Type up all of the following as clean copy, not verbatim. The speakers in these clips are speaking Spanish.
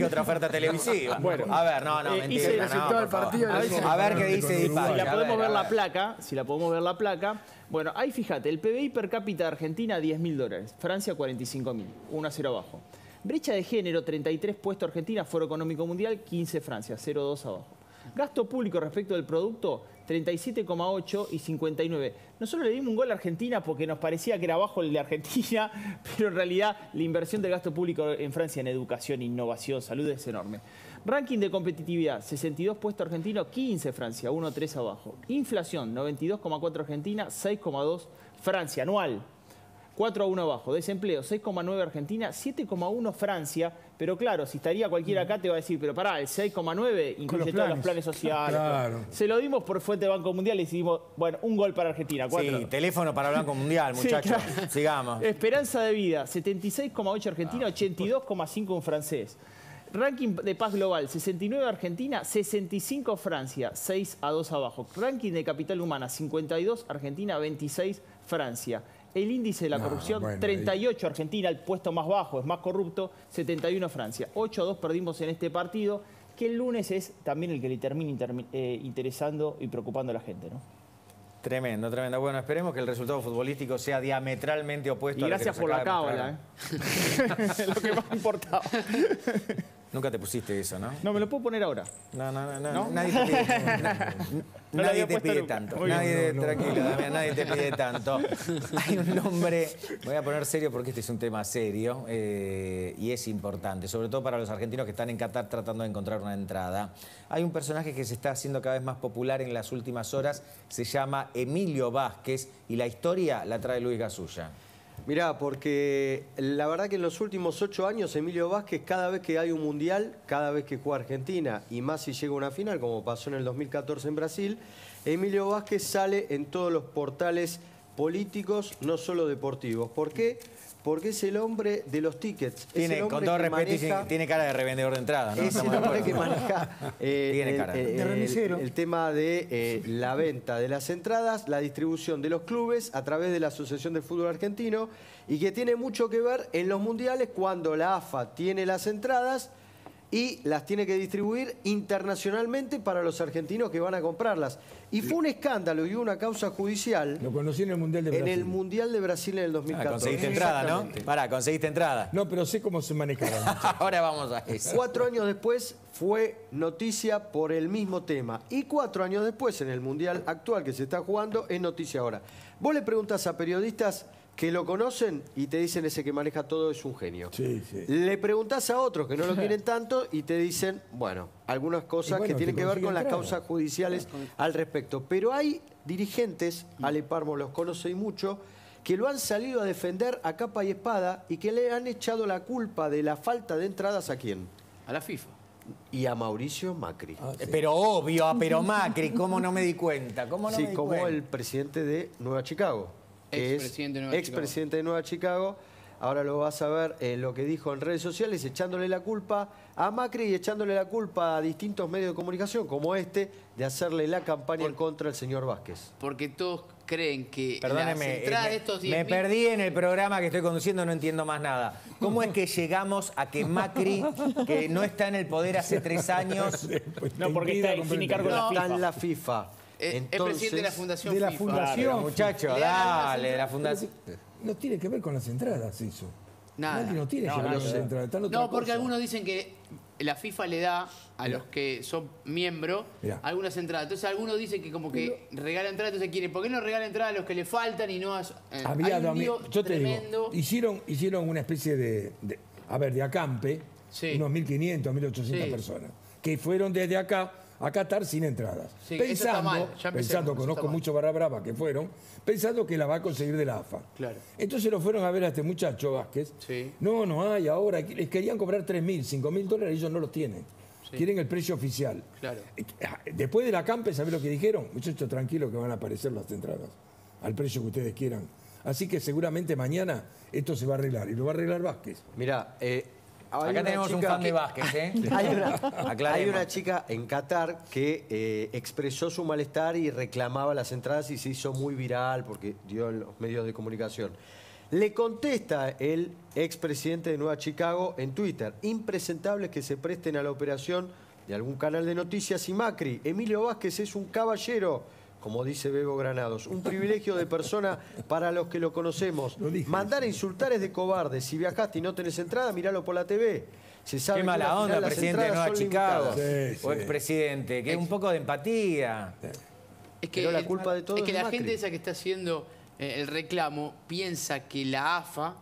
que otra oferta televisiva. Bueno, a ver, no, mentira. A ver qué dice Di Palma. Si la podemos ver la placa, si la podemos ver la placa. Bueno, ahí fíjate, el PBI per cápita de Argentina, $10.000. Francia, 45.000. 1-0 abajo. Brecha de género, 33 puestos Argentina. Foro Económico Mundial, 15 Francia, 0,2 abajo. Gasto público respecto del producto, 37,8 y 59. Nosotros le dimos un gol a Argentina porque nos parecía que era bajo el de Argentina, pero en realidad la inversión del gasto público en Francia en educación, innovación, salud es enorme. Ranking de competitividad, 62 puestos Argentina, 15 Francia, 1,3 abajo. Inflación, 92,4 Argentina, 6,2 Francia, anual. 4,1 abajo. Desempleo, 6,9 Argentina, 7,1 Francia. Pero claro, si estaría cualquiera acá te va a decir, pero pará, el 6,9 incluye todos los planes sociales. Claro. Se lo dimos por fuente de Banco Mundial y decidimos, bueno, un gol para Argentina. 4. Sí, teléfono para el Banco Mundial, muchachos. Sí, claro. Sigamos. Esperanza de vida, 76,8 Argentina, 82,5 un francés. Ranking de paz global, 69 Argentina, 65 Francia, 6-2 abajo. Ranking de capital humana, 52 Argentina, 26 Francia. El índice de la corrupción, 38 Argentina, el puesto más bajo, es más corrupto, 71 Francia. 8-2 perdimos en este partido, que el lunes es también el que le termina interesando y preocupando a la gente, ¿no? Tremendo, tremendo. Bueno, esperemos que el resultado futbolístico sea diametralmente opuesto y gracias por la cábala, lo que más importaba. Nunca te pusiste eso, ¿no? No, me lo puedo poner ahora. No. Nadie te pide, nadie te pide tanto. Tranquilo, Damián, nadie te pide tanto. Hay un nombre, me voy a poner serio porque este es un tema serio y es importante, sobre todo para los argentinos que están en Qatar tratando de encontrar una entrada. Hay un personaje que se está haciendo cada vez más popular en las últimas horas, se llama Emilio Vázquez y la historia la trae Luis Gasulla. Mirá, porque la verdad que en los últimos 8 años Emilio Vázquez, cada vez que hay un mundial, cada vez que juega Argentina y más si llega a una final, como pasó en el 2014 en Brasil, Emilio Vázquez sale en todos los portales políticos, no solo deportivos. ¿Por qué? Porque es el hombre de los tickets. Tiene, con todo respeto, tiene cara de revendedor de entrada, ¿no? Es el hombre que maneja el tema de la venta de las entradas, la distribución de los clubes a través de la Asociación de Fútbol Argentino y que tiene mucho que ver en los mundiales cuando la AFA tiene las entradas y las tiene que distribuir internacionalmente para los argentinos que van a comprarlas. Y fue un escándalo y una causa judicial. Lo conocí en el Mundial de Brasil. En el Mundial de Brasil en el 2014. Conseguiste entrada, ¿no? Pará, conseguiste entrada. No, pero sé cómo se manejaban. Ahora vamos a eso. 4 años después fue noticia por el mismo tema. Y 4 años después, en el Mundial actual que se está jugando, es noticia ahora. Vos le preguntás a periodistas que lo conocen y te dicen ese que maneja todo es un genio. Sí, sí. Le preguntás a otros que no lo quieren tanto y te dicen, bueno, algunas cosas que tienen que ver con las causas judiciales al respecto. Pero hay dirigentes, Ale Parmo los conoce y mucho, que lo han salido a defender a capa y espada y que le han echado la culpa de la falta de entradas ¿a quién? A la FIFA. Y a Mauricio Macri. Sí. Pero obvio, pero Macri, ¿cómo no me di cuenta? Como el presidente de Nueva Chicago. Expresidente de Nueva Chicago. Ahora lo vas a ver lo que dijo en redes sociales, echándole la culpa a Macri y echándole la culpa a distintos medios de comunicación, como este, de hacerle la campaña en contra del señor Vázquez. Porque todos creen que perdóneme, las entradas de estos 10.000... me perdí en el programa que estoy conduciendo, no entiendo más nada. ¿Cómo es que llegamos a que Macri, que no está en el poder hace 3 años... No, porque está sin cargo de la FIFA. Está en la FIFA. Entonces, es presidente de la Fundación de la FIFA. Fundación. Claro, muchacho, dale, de la fundación. No tiene que ver con las entradas eso. Nada. Macri no tiene que ver con las entradas. Está en otra No, porque cosa. algunos dicen que la FIFA le da a los que son miembros algunas entradas. Entonces algunos dicen que como que regala entradas, entonces quieren, ¿por qué no regala entradas a los que le faltan y no a... Había, hay un lío yo te tremendo. digo, hicieron una especie de acampe, unos 1.500, 1.800 personas, que fueron desde acá a Qatar sin entradas. Sí, eso está mal. Pensando, conozco mucho barra brava que fueron, pensando que la va a conseguir de la AFA. Claro. Entonces lo fueron a ver a este muchacho Vázquez. Sí. No hay ahora. Les querían cobrar $3.000, $5.000, ellos no los tienen. Sí. Quieren el precio oficial. Claro. Después de la acampe, ¿sabés lo que dijeron? Muchachos, tranquilos que van a aparecer las entradas al precio que ustedes quieran. Así que seguramente mañana esto se va a arreglar. Y lo va a arreglar Vázquez. Mirá, acá tenemos un fan de Vázquez, ¿eh? Hay una chica en Qatar que expresó su malestar y reclamaba las entradas y se hizo muy viral porque dio en los medios de comunicación. Le contesta el expresidente de Nueva Chicago en Twitter: impresentables que se presten a la operación de algún canal de noticias y Macri. Emilio Vázquez es un caballero, como dice Bebo Granados, un privilegio de persona para los que lo conocemos. Mandar a insultar es de cobarde. Si viajaste y no tenés entrada, míralo por la TV. Se sabe Qué mala onda, presidente de Nueva Chicago. Sí, O expresidente, que es un poco de empatía. Es que, Pero la culpa de todo es que es la Macri. gente esa que está haciendo el reclamo piensa que la AFA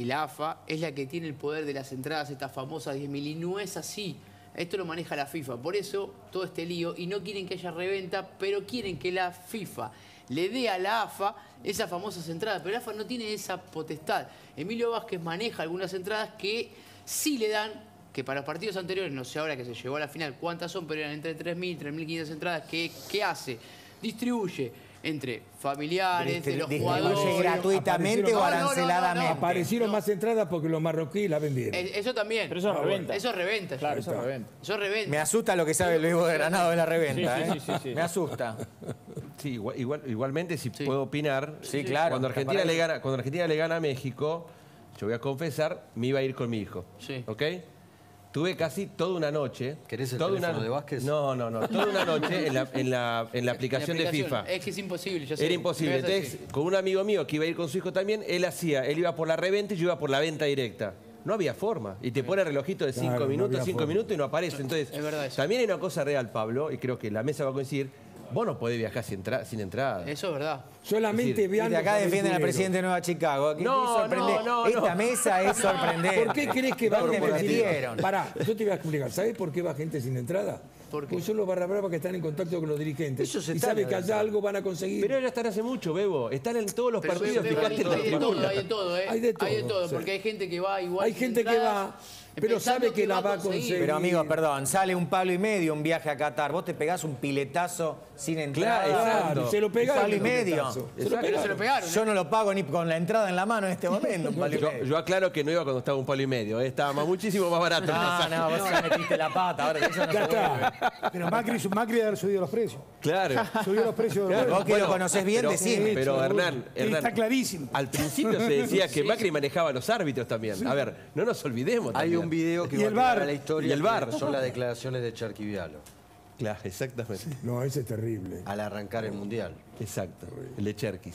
es la que tiene el poder de las entradas, estas famosas 10.000, y no es así. Esto lo maneja la FIFA. Por eso todo este lío, y no quieren que haya reventa, pero quieren que la FIFA le dé a la AFA esas famosas entradas. Pero la AFA no tiene esa potestad. Emilio Vázquez maneja algunas entradas que sí le dan, que para los partidos anteriores, no sé ahora que se llegó a la final cuántas son, pero eran entre 3.000, 3.500 entradas. ¿Qué hace? Distribuye entre familiares, de los jugadores. ¿Distribuye gratuitamente o aranceladamente? Aparecieron más entradas porque los marroquíes la vendieron. Eso también. Pero eso es reventa. Eso es reventa. Claro, eso es reventa. Eso es reventa. Me asusta lo que sabe el Bebo de Granado de la reventa. Sí, ¿eh? sí. Me asusta. Sí, igualmente, si puedo opinar, Sí, claro. cuando Argentina le gana a México, yo voy a confesar, me iba a ir con mi hijo. Sí. ¿Ok? Tuve casi toda una noche. ¿Querés el toda teléfono de Vázquez? No. Toda una noche en la aplicación de FIFA. Es que es imposible. Ya sé. Era imposible. Me vas a Entonces, decir. con un amigo mío que iba a ir con su hijo también, él iba por la reventa y yo iba por la venta directa. No había forma. Y te pone el relojito de 5 Claro, no minutos, había 5 forma. minutos y no aparece. Entonces, Es verdad eso. también hay una cosa real, Pablo, y creo que la mesa va a coincidir. Vos no podés viajar sin entrada. Eso es verdad. Solamente Es vean Y de acá los defienden al aventureros. presidente de Nueva Chicago. Que No, es sorprendente. no. Esta mesa es sorprendente. ¿Por qué crees que va ¿Dónde gente me sin metieron? Pará, yo te voy a explicar. ¿Sabés por qué va gente sin entrada? ¿Por qué? Porque son los barra brava que están en contacto con los dirigentes. Eso se y está sabe que allá analizando. algo van a conseguir. Pero ya están hace mucho, Bebo. Están en todos los Pero partidos. Bebo, Fijate en la hay de todo, tribuna. hay de todo, ¿eh? Hay de todo, sí. porque hay gente que va igual. Hay sin gente que entradas, va, pero pensando sabe que la va a conseguir. Pero amigos, perdón, sale un palo y medio un viaje a Qatar. Vos te pegás un piletazo sin entrada. Claro, Claro, se lo pegaron. Un palo y el medio. piletazo. Se lo Exacto. Pero se pegaron. lo pegaron. Yo no lo pago ni con la entrada en la mano en este momento, un palo y medio. Yo aclaro que no iba cuando estaba un palo y medio. Estaba muchísimo más barato. el pasaje. No, vos ya metiste la pata. Ahora que eso no Ya se puede. está. Pero Macri debe haber subido los precios. Claro. Subió los precios de los Vos que lo conocés bien, pero, decime. pero Hernán, Está clarísimo. al principio se decía que Macri manejaba a los árbitros también. A ver, no nos olvidemos Hay también. un video que Y va a el quedar VAR. a la historia. Y el VAR. que Son las declaraciones de Charquivialo Claro, exactamente. No, ese es terrible. al arrancar el Mundial. Exacto. El de Cherkis.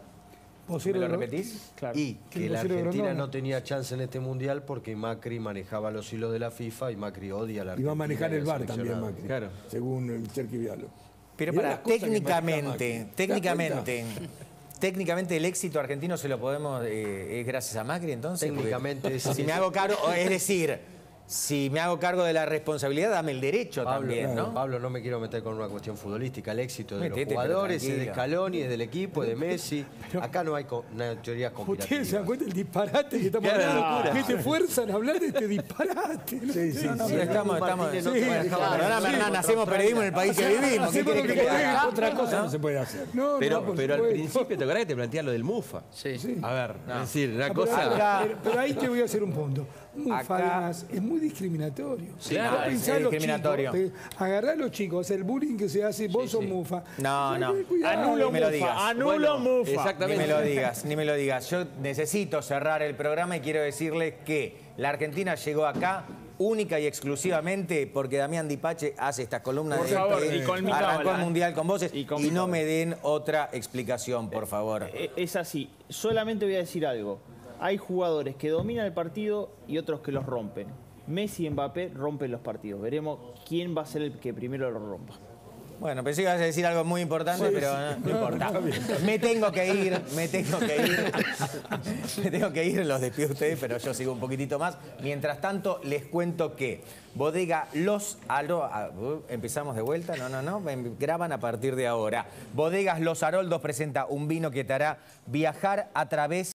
¿Me Vocero lo de- repetís? Claro. Y Que que el la vocero de Argentina Grondona. no tenía chance en este Mundial porque Macri manejaba los hilos de la FIFA y Macri odia a la Y Argentina. va a manejar y al el VAR también, seleccionado. Macri. Claro. Según el Cherky Vialo. Pero Mirá para, las cosas que maneja técnicamente, Macri. ¿Te das técnicamente el éxito argentino se lo podemos, es gracias a Macri entonces. Porque Técnicamente es- si me hago cargo, es decir, si me hago cargo de la responsabilidad, dame el derecho Pablo, también, ¿no? Pablo, no me quiero meter con una cuestión futbolística. El éxito de Metete, los pero jugadores es de tranquilo. Scaloni, es del equipo, es de Messi. Acá no hay una teoría conspirativa. ¿Ustedes se dan cuenta del disparate que estamos Claro, hablando? locura. ¿Qué te fuerzan a hablar de este disparate? Sí, sí, Sí, sí. estamos. Martínez no Sí, te manejaba la Perdóname, FIFA, Hernán, no hacemos te periodismo en el país que vivimos. ¿Qué Hacemos querés lo que que te haga? podemos. Otra cosa no se puede hacer. No, Pero, por pero al supuesto. principio te acordás que te planteaba lo del Mufa. Sí. A ver, es decir, una Pero, cosa. Acá- pero ahí te voy a hacer un punto. Mufa, Acá- además, es muy discriminatorio. claro, Vos es pensá a los discriminatorio. chicos, agarrá a los chicos, el bullying que se hace, vos sos Mufa. No, no. Cuidado. Anulo Ni me lo Mufa, digas. anulo Mufa. Ni Exactamente. me lo digas, ni me lo digas. Yo necesito cerrar el programa y quiero decirles que la Argentina llegó acá única y exclusivamente porque Damián Dipache hace estas columnas Por de favor, que y con mi arrancó cábala, el Mundial con voces y y, con mi no cábala. me den otra explicación, por favor. Es así. Solamente voy a decir algo. Hay jugadores que dominan el partido y otros que los rompen. Messi y Mbappé rompen los partidos. Veremos quién va a ser el que primero lo rompa. Bueno, pensé que ibas a decir algo muy importante, pero no importa. Me tengo que ir. Me tengo que ir, los despido a ustedes, pero yo sigo un poquitito más. Mientras tanto, les cuento que Bodega Los Aroldos... Empezamos de vuelta, no, graban a partir de ahora. Bodegas Los Aroldos presenta un vino que te hará viajar a través